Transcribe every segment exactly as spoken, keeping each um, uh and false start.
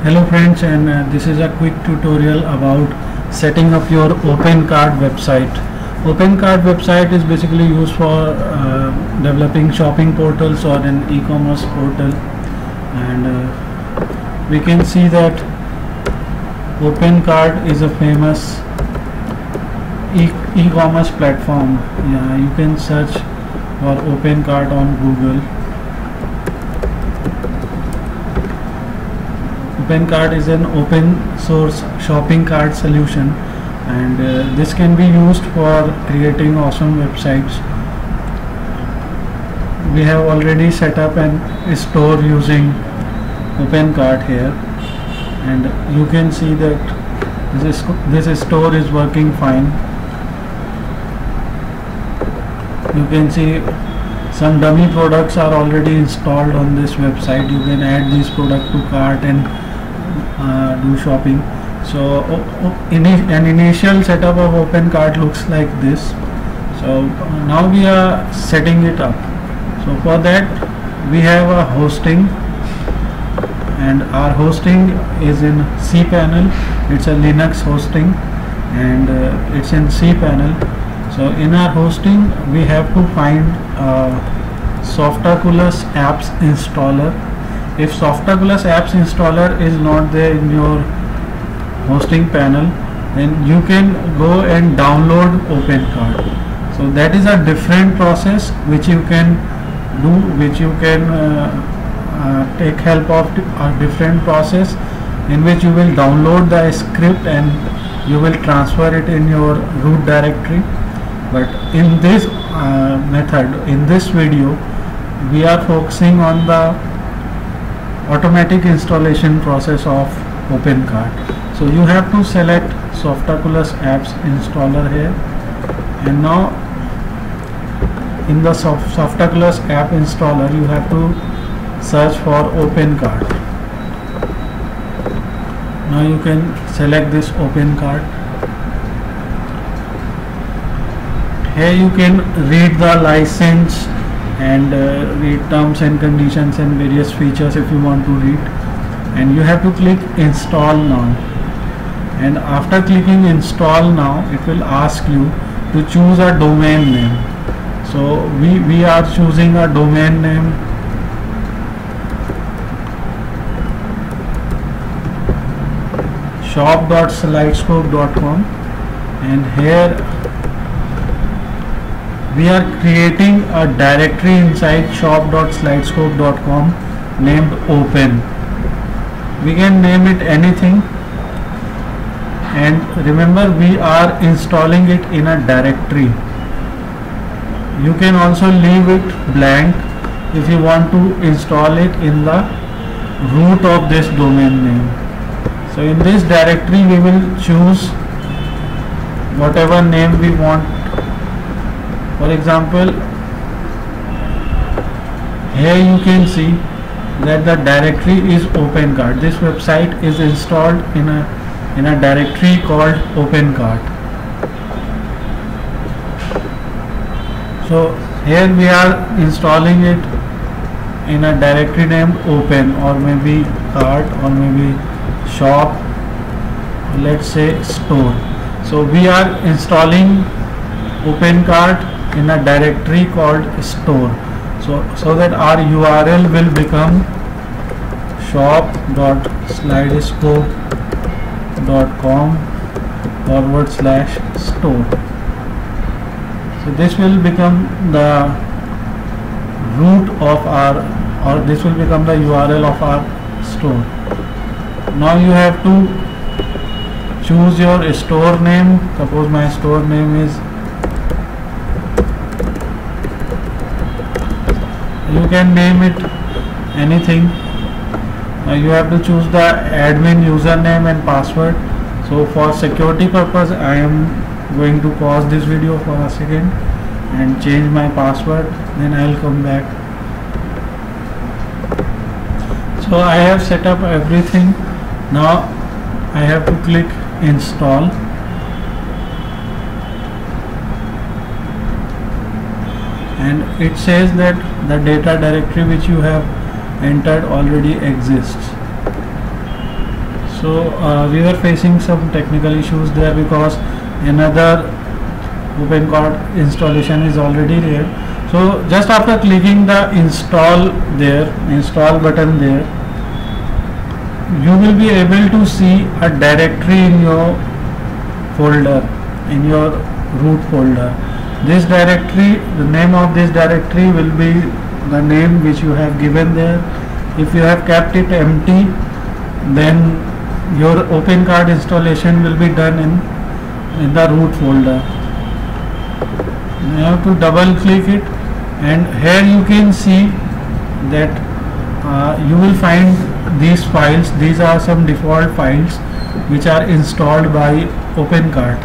Hello friends, and uh, this is a quick tutorial about setting up your Opencart website. Opencart website is basically used for uh, developing shopping portals or an e-commerce portal, and uh, we can see that Opencart is a famous e-commerce platform. Yeah, you can search for Opencart on Google. Opencart is an open source shopping cart solution, and uh, this can be used for creating awesome websites. We have already set up an store using Opencart here, and you can see that this, this store is working fine. You can see some dummy products are already installed on this website. You can add these products to cart and Uh, do shopping. So uh, in an initial setup of Opencart looks like this. So uh, now we are setting it up. So for that we have a hosting, and our hosting is in cPanel. It's a Linux hosting, and uh, it's in cPanel. So in our hosting we have to find uh, Softaculous apps installer. If Softaculous apps installer is not there in your hosting panel, then you can go and download Opencart. So that is a different process which you can do, which you can uh, uh, take help of a different process in which you will download the script and you will transfer it in your root directory. But in this uh, method, in this video, we are focusing on the automatic installation process of Opencart. So you have to select Softaculous apps installer here, and now in the Soft Softaculous app installer you have to search for Opencart. Now you can select this Opencart. Here you can read the license and uh, read terms and conditions and various features if you want to read, and you have to click install now. And after clicking install now, it will ask you to choose a domain name. So we, we are choosing a domain name shop dot slidescope dot com, and here we are creating a directory inside shop dot slidescope dot com named Open. We can name it anything, and remember we are installing it in a directory. You can also leave it blank if you want to install it in the root of this domain name. So in this directory we will choose whatever name we want. For example, here you can see that the directory is Opencart. This website is installed in a in a directory called Opencart. So here we are installing it in a directory named Open, or maybe cart, or maybe shop, let's say store. So we are installing Opencart in a directory called store, so so that our U R L will become shop dot slidescope dot com forward slash store. So this will become the root of our, or this will become the U R L of our store. Now you have to choose your store name. Suppose my store name is, you can name it anything. Now you have to choose the admin username and password. So for security purpose I am going to pause this video for a second and change my password, then I will come back. So I have set up everything. Now I have to click install. And it says that the data directory which you have entered already exists. So uh, we were facing some technical issues there because another Opencart installation is already there. So just after clicking the install there, install button there, you will be able to see a directory in your folder, in your root folder. This directory, the name of this directory will be the name which you have given there. If you have kept it empty, then your Opencart installation will be done in in the root folder. You have to double click it, and here you can see that uh, you will find these files. These are some default files which are installed by Opencart.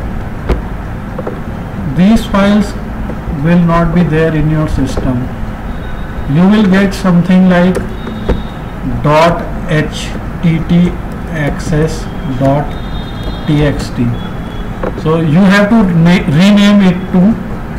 These files will not be there in your system. You will get something like .htaccess.txt. So you have to rename it to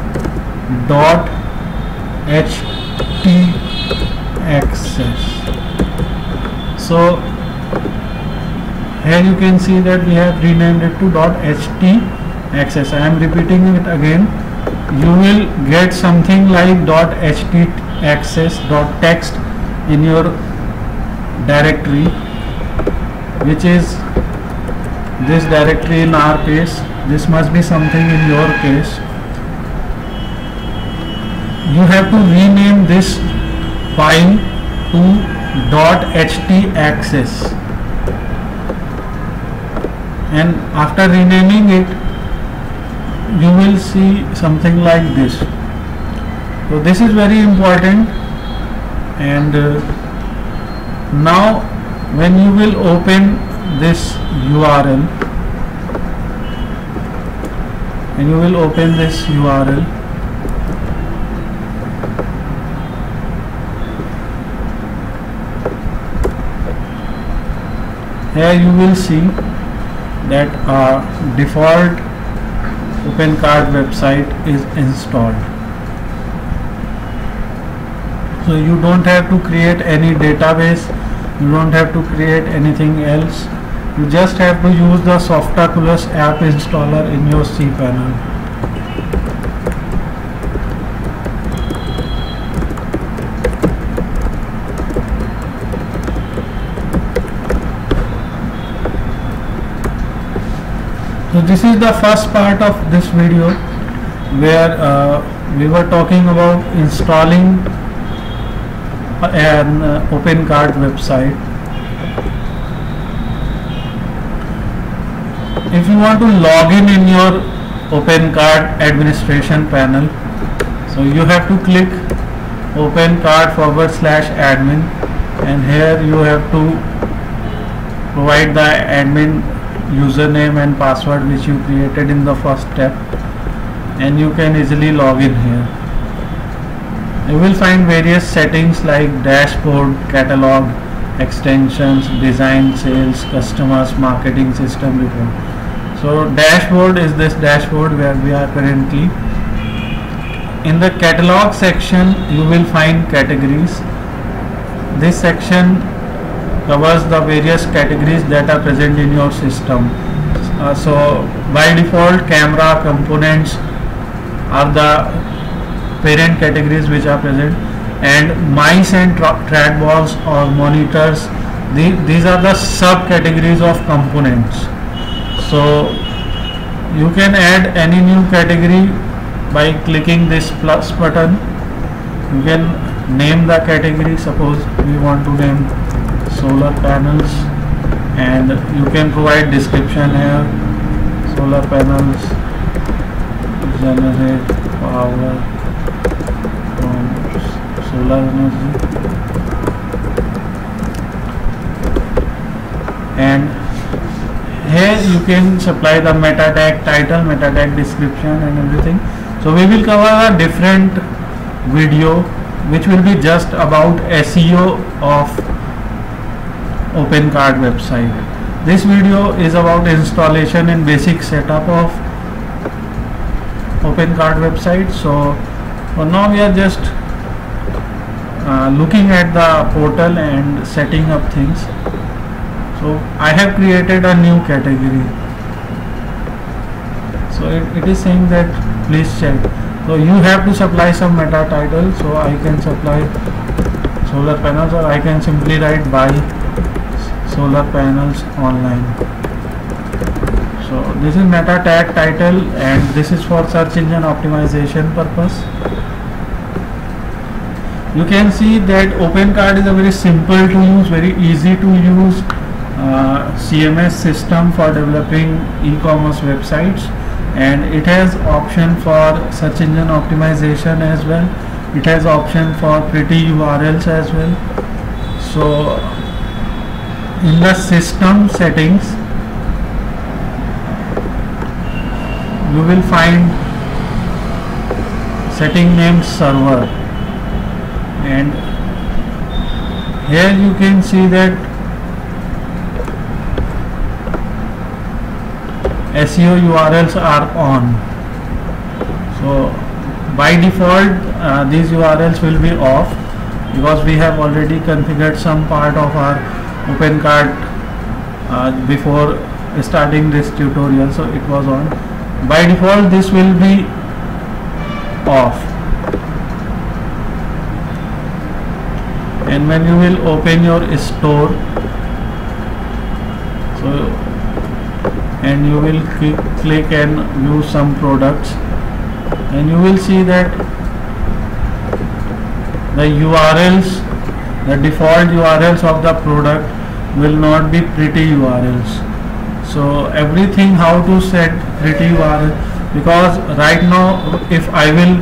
.htaccess. So here you can see that we have renamed it to .htaccess. I am repeating it again. You will get something like .htaccess.text in your directory, which is this directory in our case. This must be something in your case. You have to rename this file to .htaccess, and after renaming it, you will see something like this. So this is very important. And uh, now when you will open this U R L, and you will open this U R L, here you will see that our default Opencart website is installed. So you don't have to create any database, you don't have to create anything else. You just have to use the Softaculous app installer in your cPanel. So this is the first part of this video, where uh, we were talking about installing an uh, Opencart website. If you want to log in in your Opencart administration panel, so you have to click Opencart forward slash admin, and here you have to provide the admin username and password which you created in the first step, and you can easily log in here. You will find various settings like dashboard, catalog, extensions, design, sales, customers, marketing, system report. So dashboard is this dashboard where we are currently. In the catalog section you will find categories. This section covers the various categories that are present in your system. Uh, so by default, camera components are the parent categories which are present, and mice and tra trackballs or monitors, the, these are the subcategories of components. So you can add any new category by clicking this plus button. You can name the category. Suppose we want to name solar panels, and you can provide description here. Solar panels generate power from solar energy, and here you can supply the meta tag title, meta tag description and everything. So we will cover a different video which will be just about S E O of Opencart website. This video is about installation and basic setup of Opencart website. So for now we are just uh, looking at the portal and setting up things. So I have created a new category. So it, it is saying that please check. So you have to supply some meta title. So I can supply solar panels, or I can simply write buy solar panels online. So this is meta tag title, and this is for search engine optimization purpose. You can see that Opencart is a very simple to use, very easy to use uh, C M S system for developing e-commerce websites, and it has option for search engine optimization as well. It has option for pretty U R Ls as well. So in the system settings, you will find setting name server, and here you can see that S E O U R Ls are on. So by default uh, these U R Ls will be off, because we have already configured some part of our Opencart uh, before starting this tutorial, so it was on. By default this will be off, and when you will open your store, so and you will click, click and view some products, and you will see that the U R Ls, the default U R Ls of the product will not be pretty U R Ls. So everything how to set pretty U R L, because right now if I will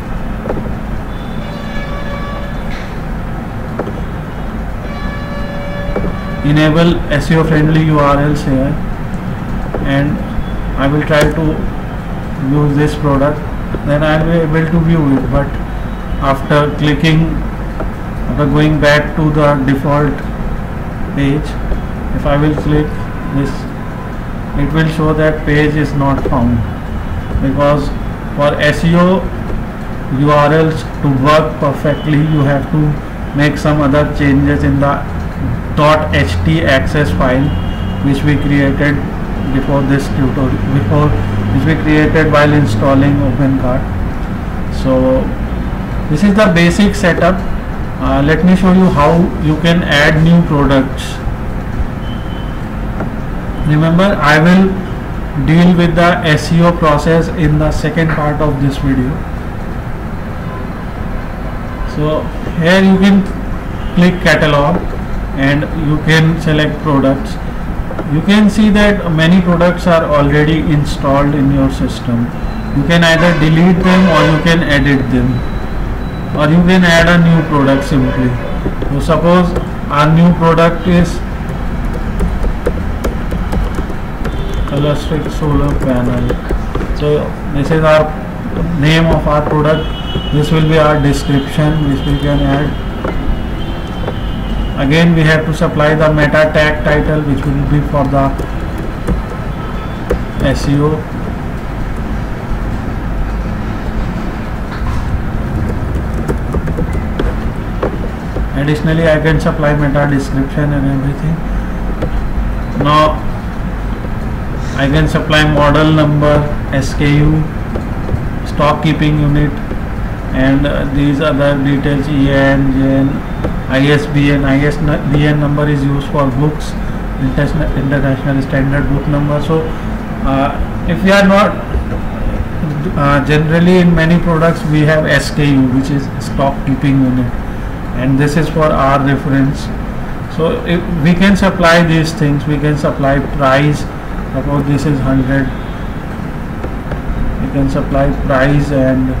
enable S E O friendly U R Ls here, and I will try to use this product, then I will be able to view it. But after clicking, after going back to the default page, if I will click this, it will show that page is not found, because for S E O U R Ls to work perfectly, you have to make some other changes in the .ht file which we created before this tutorial, before which we created while installing Opencart. So this is the basic setup. Uh, let me show you how you can add new products. Remember, I will deal with the S E O process in the second part of this video. So here you can click catalog and you can select products. You can see that many products are already installed in your system. You can either delete them or you can edit them, or you can add a new product simply. So suppose our new product is color stick solar panel. So this is our name of our product. This will be our description which we can add. Again we have to supply the meta tag title which will be for the S E O. Additionally I can supply meta description and everything. Now I can supply model number, S K U, stock keeping unit, and uh, these other details, E A N, J N, I S B N. I S B N number is used for books, international, international standard book number. So uh, if we are not uh, generally in many products we have S K U, which is stock keeping unit, and this is for our reference. So if we can supply these things, we can supply price. Suppose this is one hundred, we can supply price and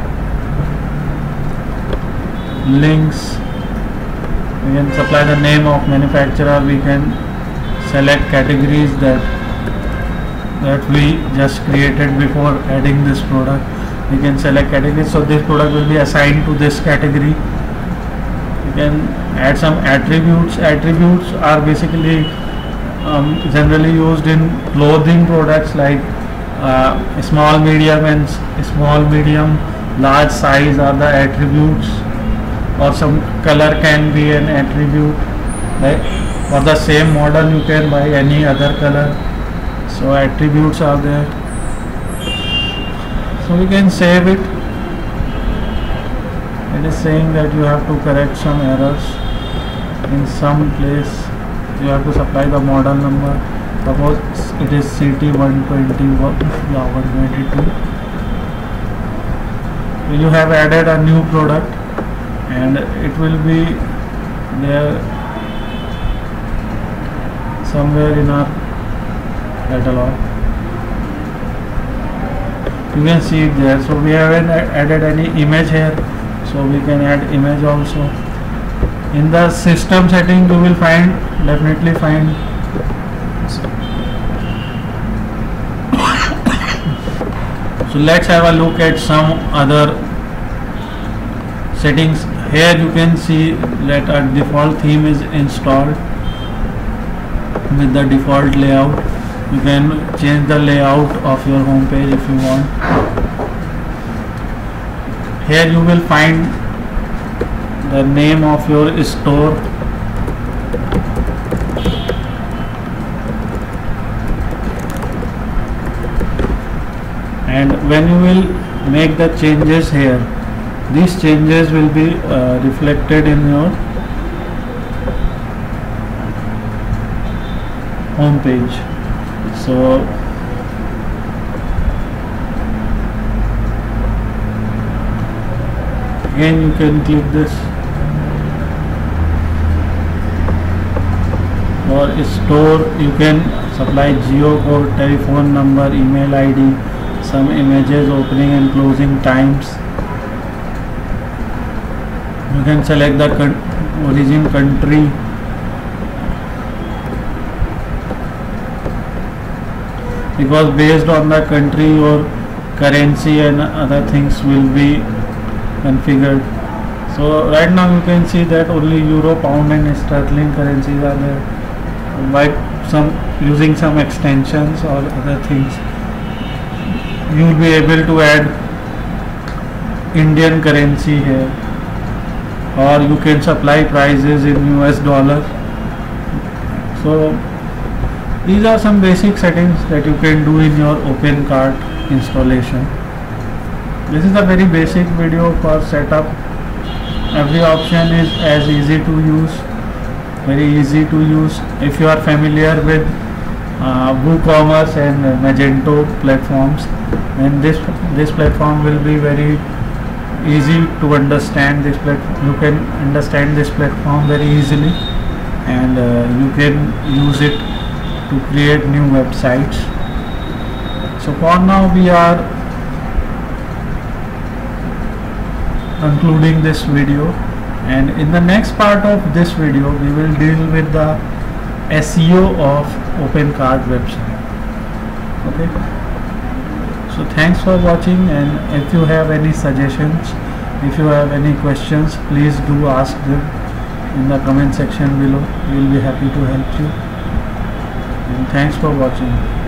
links. We can supply the name of manufacturer. We can select categories that that we just created before adding this product. We can select categories, so this product will be assigned to this category. You can add some attributes. Attributes are basically Um, generally used in clothing products like uh, small, medium and small, medium, large size are the attributes, or some color can be an attribute, right? For the same model you can buy any other color. So attributes are there, so we can save it. It is saying that you have to correct some errors in some place. You have to supply the model number. Suppose it is C T one twenty-one, yeah, one twenty-two. You have added a new product and it will be there somewhere in our catalog. You can see it there. So we haven't added any image here, so we can add image also. In the system setting you will find, definitely find so let's have a look at some other settings. Here you can see that a default theme is installed with the default layout. You can change the layout of your home page if you want. Here you will find the name of your store. And when you will make the changes here, these changes will be uh, reflected in your home page. So again you can click this for store. You can supply geo code, telephone number, email I D, some images, opening and closing times. You can select the con origin country, because based on the country your currency and other things will be configured. So right now you can see that only euro, pound and sterling currencies are there. By some using some extensions or other things, you will be able to add Indian currency here, or you can supply prices in U S dollar. So these are some basic settings that you can do in your Opencart installation. This is a very basic video for setup. Every option is as easy to use, very easy to use. If you are familiar with uh, WooCommerce and Magento platforms, then this this platform will be very easy to understand. This platform, you can understand this platform very easily, and uh, you can use it to create new websites. So for now we are concluding this video, and in the next part of this video we will deal with the S E O of Opencart website. Okay, so thanks for watching, and if you have any suggestions, if you have any questions, please do ask them in the comment section below. We will be happy to help you, and thanks for watching.